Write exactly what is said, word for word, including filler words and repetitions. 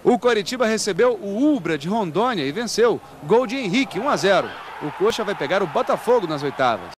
O Coritiba recebeu o Ubra de Rondônia e venceu. Gol de Henrique, um a zero. O Coxa vai pegar o Botafogo nas oitavas.